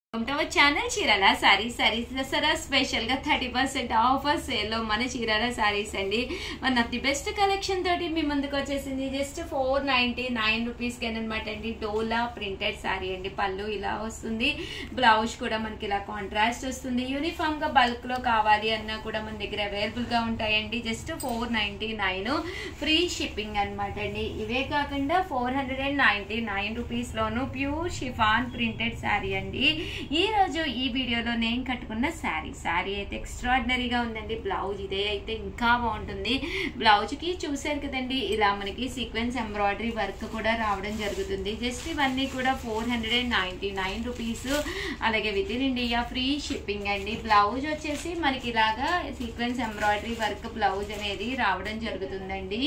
Welcome to our channel Chirala sarees Dussehra special గా 30% offer sale లో మన చీరాల సారీస్ అండి. One of the best collection తోటి మీ ముందుకు వచ్చేసింది. జస్ట్ 499 రూపీస్ కి అనమాట అండి. డోలా ప్రింటెడ్ సారీ అండి. పళ్ళు ఇలా వస్తుంది, బ్లౌజ్ కూడా మనకి ఇలా కాంట్రాస్ట్ వస్తుంది. యూనిఫామ్ గా బల్క్ లో కావాలి అన్నా కూడా మన దగ్గర అవైలబుల్ గా ఉంటాయండి. జస్ట్ 499 ఫ్రీ షిప్పింగ్ అనమాట అండి. ఇవే కాకుండా 499 రూపీస్ లోను ప్యూర్ షిఫాన్ ప్రింటెడ్ సారీ అండి. ఈ రోజు ఈ వీడియోలో నేను కట్టుకున్న సారీ అయితే ఎక్స్ట్రాడినరీగా ఉందండి. బ్లౌజ్ ఇదే అయితే ఇంకా బాగుంటుంది. బ్లౌజ్ కి చూసారు కదండి, ఇలా మనకి సీక్వెన్స్ ఎంబ్రాయిడరీ వర్క్ కూడా రావడం జరుగుతుంది. జస్ట్ ఇవన్నీ కూడా 499 రూపీస్. అలాగే within India free shipping అండి. బ్లౌజ్ వచ్చేసి మనకి ఇలాగా సీక్వెన్స్ ఎంబ్రాయిడరీ వర్క్ బ్లౌజ్ అనేది రావడం జరుగుతుందండి.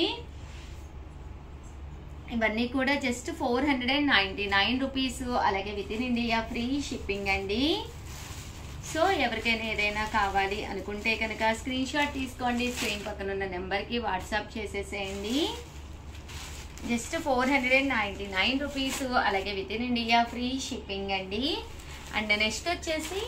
ఇవన్నీ కూడా జస్ట్ 499 రూపీస్. అలాగే within India free shipping అండి. సో ఎవరికైనా ఏదైనా కావాలి అనుకుంటే కనుక స్క్రీన్ షాట్ తీసుకోండి. స్క్రీన్ పక్కన ఉన్న నెంబర్కి వాట్సాప్ చేసేసేయండి. Just 499 rupees. అలాగే within India free shipping అండి. అండ్ నెక్స్ట్ వచ్చేసి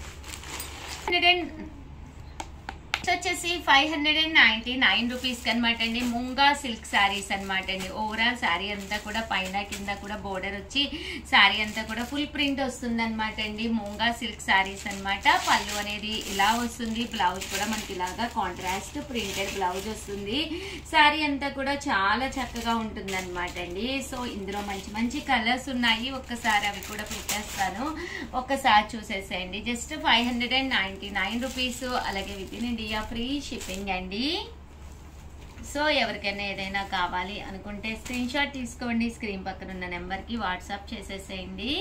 599 రూపీస్ అనమాట అండి. ముంగా సిల్క్ శారీస్ అనమాట అండి. ఓవరాల్ శారీ అంతా కూడా పైన కింద కూడా బోర్డర్ వచ్చి శారీ అంతా కూడా ఫుల్ ప్రింట్ వస్తుంది అనమాట అండి. ముంగా సిల్క్ శారీస్ అనమాట. పళ్ళు అనేది ఇలా వస్తుంది. బ్లౌజ్ కూడా మనకి ఇలాగా కాంట్రాస్ట్ ప్రింటెడ్ బ్లౌజ్ వస్తుంది. శారీ అంతా కూడా చాలా చక్కగా ఉంటుంది అనమాట అండి. సో ఇందులో మంచి మంచి కలర్స్ ఉన్నాయి. ఒక్కసారి అవి కూడా పెట్టేస్తాను, ఒక్కసారి చూసేసేయండి. Just 599 rupees. అలాగే within India free shipping అండి. సో ఎవరికైనా ఏదైనా కావాలి అనుకుంటే స్క్రీన్ షాట్ తీసుకోండి. స్క్రీన్ పక్కన ఉన్న నెంబర్కి వాట్సాప్ చేసేసేయండి.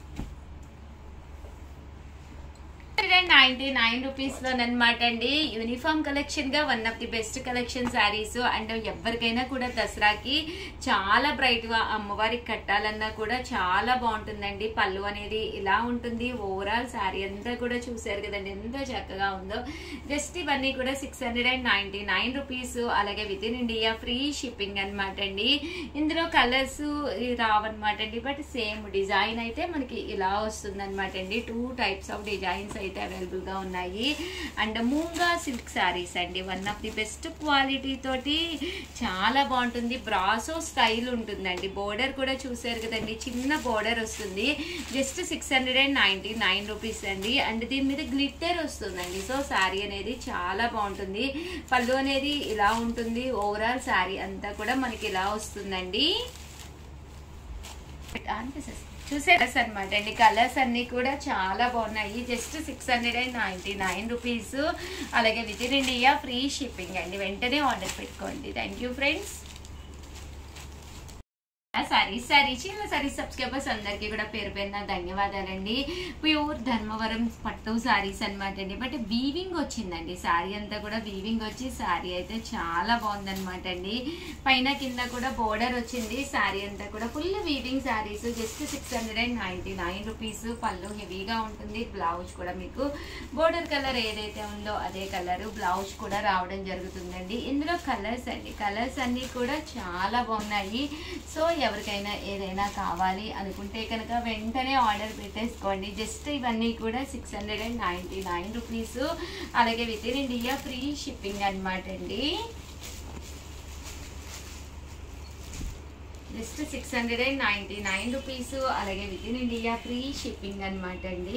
199 రూపీస్ లోనమాట అండి. యూనిఫామ్ కలెక్షన్ గా one of the best collection sarees. And ఎవరికైనా కూడా దసరాకి చాలా బ్రైట్ గా అమ్మవారికి కట్టాలన్నా కూడా చాలా బాగుంటుందండి. పళ్ళు అనేది ఇలా ఉంటుంది. ఓవరాల్ శారీ అంతా కూడా చూసారు కదండి ఎంత చక్కగా ఉందో. జస్ట్ ఇవన్నీ కూడా 699 రూపీస్. అలాగే within India free shipping అనమాట అండి. ఇందులో కలర్స్ రావన్నమాట అండి. బట్ సేమ్ డిజైన్ అయితే మనకి ఇలా వస్తుంది అనమాట అండి. 2 టైప్స్ ఆఫ్ డిజైన్స్ అయితే అవైలబుల్ గా ఉన్నాయి. అండ్ ముంగా సిల్క్ శారీస్ అండి. One of the best quality తోటి చాలా బాగుంటుంది. బ్రాసో స్టైల్ ఉంటుందండి. బోర్డర్ కూడా చూసారు కదండి, చిన్న బోర్డర్ వస్తుంది. జస్ట్ 699 రూపీస్ అండి. అండ్ దీని మీద గ్లిట్టర్ వస్తుందండి. సో శారీ అనేది చాలా బాగుంటుంది. పళ్ళు అనేది ఇలా ఉంటుంది. ఓవరాల్ శారీ అంతా కూడా మనకి ఇలా వస్తుందండి. చూసారు అనమాట అండి. కలర్స్ అన్ని కూడా చాలా బాగున్నాయి. Just 699 rupees. అలాగే within India free shipping అండి. వెంటనే ఆర్డర్ పెట్టుకోండి. Thank you friends. Sorry subscribers అందరికీ కూడా పేరు పేరున ధన్యవాదాలండి. ప్యూర్ ధర్మవరం పట్టు సారీస్ అనమాట అండి. బట్ వీవింగ్ వచ్చిందండి. శారీ అంతా కూడా వీవింగ్ వచ్చి శారీ అయితే చాలా బాగుందనమాట అండి. పైన కింద కూడా బోర్డర్ వచ్చింది. శారీ అంతా కూడా full weaving sarees. Just 699 rupees. పళ్ళు హెవీగా ఉంటుంది. బ్లౌజ్ కూడా మీకు బోర్డర్ కలర్ ఏదైతే ఉందో అదే కలర్ బ్లౌజ్ కూడా రావడం జరుగుతుందండి. ఇందులో కలర్స్ అండి. కలర్స్ అన్ని కూడా చాలా బాగున్నాయి. సో ఎవరికైనా ఏదైనా కావాలి అనుకుంటే కనుక వెంటనే ఆర్డర్ పెట్టేసుకోండి. జస్ట్ ఇవన్నీ కూడా 699 రూపీస్. అలాగే within India free shipping అనమాట అండి. Just 699 rupees. అలాగే within India free shipping అనమాట అండి.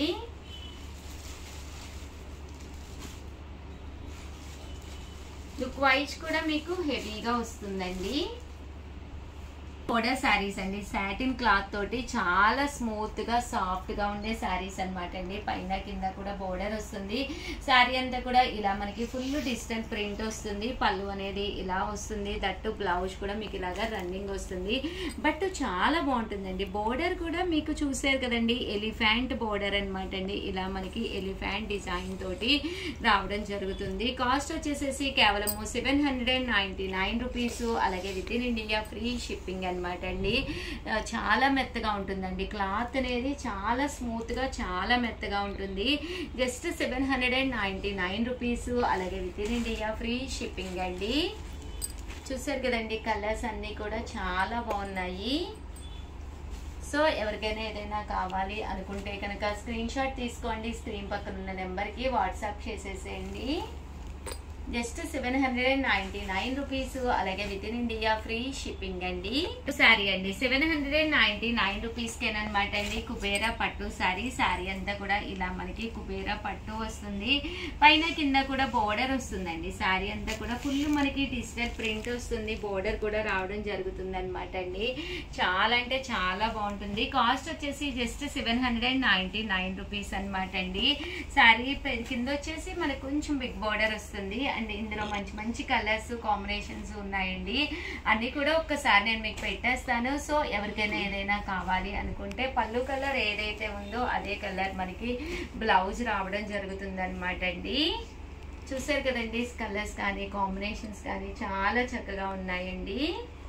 లుక్ వైజ్ కూడా మీకు హెవీగా వస్తుందండి. బోర్డర్ శారీస్ అండి. సాటిన్ క్లాత్ తోటి చాలా స్మూత్ గా సాఫ్ట్ గా ఉండే శారీస్ అనమాట అండి. పైన కింద కూడా బోర్డర్ వస్తుంది. శారీ అంతా కూడా ఇలా మనకి ఫుల్ డిజిటల్ ప్రింట్ వస్తుంది. పళ్ళు అనేది ఇలా వస్తుంది. దట్టు బ్లౌజ్ కూడా మీకు ఇలాగా రన్నింగ్ వస్తుంది. బట్ చాలా బాగుంటుందండి. బోర్డర్ కూడా మీకు చూసారు కదండి, ఎలిఫెంట్ బోర్డర్ అనమాట అండి. ఇలా మనకి ఎలిఫెంట్ డిజైన్ తోటి రావడం జరుగుతుంది. కాస్ట్ వచ్చేసేసి కేవలం 799 రూపీస్. అలాగే within India free shipping అనమాట అండి. చాలా మెత్తగా ఉంటుందండి. క్లాత్ అనేది చాలా స్మూత్ గా చాలా మెత్తగా ఉంటుంది. Just 799 rupees. అలాగే within India free shipping అండి. చూసారు కదండి, కలర్స్ అన్ని కూడా చాలా బాగున్నాయి. సో ఎవరికైనా ఏదైనా కావాలి అనుకుంటే కనుక స్క్రీన్ షాట్ తీసుకోండి, స్క్రీన్ పక్కన ఉన్న నెంబర్కి వాట్సాప్ చేసేసేయండి. Just 799 rupees. అలాగే within India free shipping అండి. శారీ అండి 799 రూపీస్కేనమాట అండి. కుబేరా పట్టు శారీ. శారీ అంతా కూడా ఇలా మనకి కుబేరా పట్టు వస్తుంది. పైన కింద కూడా బోర్డర్ వస్తుందండి. శారీ అంతా కూడా ఫుల్ మనకి డిజిటల్ ప్రింట్ వస్తుంది. బోర్డర్ కూడా రావడం జరుగుతుంది అనమాట అండి. చాలా అంటే చాలా బాగుంటుంది. కాస్ట్ వచ్చేసి జస్ట్ 799 రూపీస్ అనమాట అండి. శారీ కింద వచ్చేసి మనకు కొంచెం బిగ్ బోర్డర్ వస్తుంది. అండ్ ఇందులో మంచి మంచి కలర్స్ కాంబినేషన్స్ ఉన్నాయండి. అన్ని కూడా ఒక్కసారి నేను మీకు పెట్టేస్తాను. సో ఎవరికైనా ఏదైనా కావాలి అనుకుంటే పళ్ళు కలర్ ఏదైతే ఉందో అదే కలర్ మనకి బ్లౌజ్ రావడం జరుగుతుంది అనమాట అండి. చూసారు కదండి, కలర్స్ కానీ కాంబినేషన్స్ కానీ చాలా చక్కగా ఉన్నాయండి.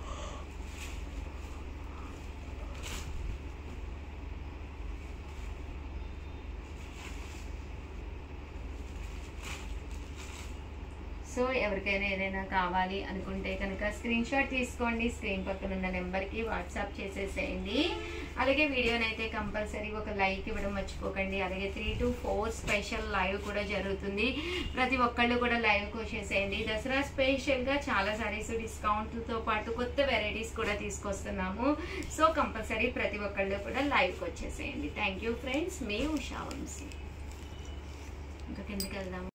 సో ఎవరికైనా ఏదైనా కావాలి అనుకుంటే కనుక స్క్రీన్ షాట్ తీసుకోండి, స్క్రీన్ పక్కన ఉన్న నెంబర్కి వాట్సాప్ చేసేసేయండి. అలాగే వీడియోనైతే కంపల్సరీ ఒక లైక్ ఇవ్వడం మర్చిపోకండి. అలాగే 3 to 4 స్పెషల్ లైవ్ కూడా జరుగుతుంది. ప్రతి ఒక్కళ్ళు కూడా లైవ్కి వచ్చేసేయండి. దసరా స్పెషల్గా చాలా సారీస్ డిస్కౌంట్తో పాటు కొత్త వెరైటీస్ కూడా తీసుకొస్తున్నాము. సో కంపల్సరీ ప్రతి ఒక్కళ్ళు కూడా లైవ్కి వచ్చేసేయండి. థ్యాంక్ యూ ఫ్రెండ్స్, మీ ఉషా వంశీ. ఇంకా కిందకి వెళ్దాము.